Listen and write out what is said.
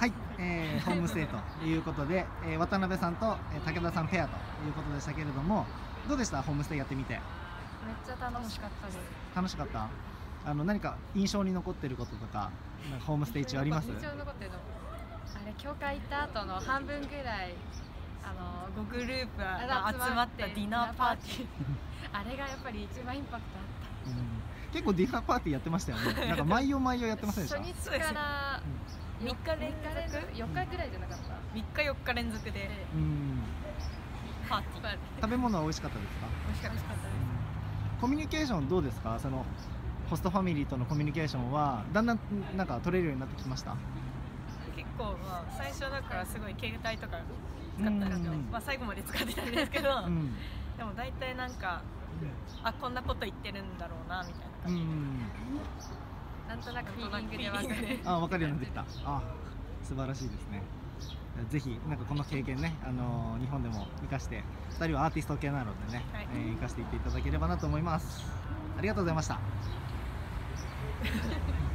はい、ホームステイということで、渡辺さんと、武田さんペアということでしたけれども、どうでしたホームステイやってみて。 めっちゃ楽しかったです。 楽しかった。何か印象に残ってることとか、なんかホームステイ中あります？ 印象に残ってるの、あれ教会行った後の半分ぐらい 5グループが集まったディナーパーティーあれがやっぱり一番インパクトあった。 結構ディナーパーティーやってましたよね。なんか毎夜毎夜やってませんでした？ 初日から 3日連続 4日ぐらいじゃなかった？ 3日4日連続でパーティー。 食べ物は美味しかったですか？ 美味しかったです。 コミュニケーションどうですか？そのホストファミリーとのコミュニケーションはだんだんなんか取れるようになってきました？ 結構最初だからすごい携帯とか使ったんですけど、最後まで使ってたんですけど、でも大体なんかこんなこと言ってるんだろうなみたいな感じ。 なんとなくフィーリングで分かる。 分かるようになってきた。素晴らしいですね。ぜひなんかこの経験ね、日本でも生かして、2人はアーティスト系なのでね、生かしていっていただければなと思います。ありがとうございました。